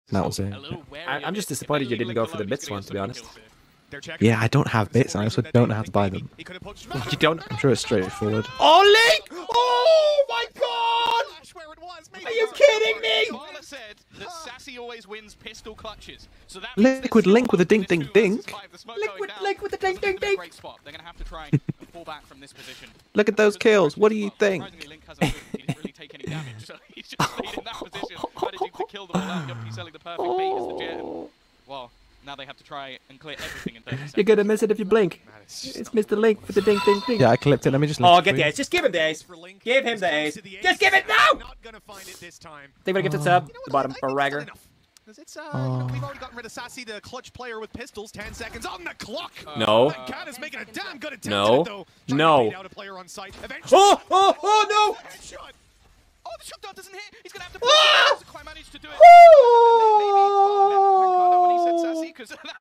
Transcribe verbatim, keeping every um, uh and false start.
That was it. I, I'm just disappointed you didn't go for the bits one, to be honest. Yeah, I don't have bits, and I also don't know how to buy them. You don't? I'm sure it's straightforward. Oh, Link! Oh my God! Are you kidding me? Liquid Link with a dink dink dink. Liquid Link with a dink dink dink. They're gonna have to try and fall back from this position. Look at those kills. What do you think? Surprisingly, Link hasn't really, he didn't really take any damage, so he's just stayed in that position, managing to kill them without Yuppie selling the perfect bait as the Jet. Well, now they have to try and clear everything in thirty seconds. You're gonna miss it if you blink. It's Mister Link with the dink dink dink. Yeah, I clipped it. Let me just. Oh, get the ace. Just give him the ace. Give him the ace. Just give it now! They're gonna give it to Sub, the bottom, or Ragger. It's, uh, oh. you know, we've already gotten rid of Sassy, the clutch player with pistols. Ten seconds on the clock. No. Pancada's making a damn good attempt No. at it, though. No. Out a player on site. Oh, oh, oh, no! Headshot. Oh, the shot doesn't hit. He's gonna have to. Ah! Quite managed to do it. Oh! Maybe, maybe, when he said Sassy, because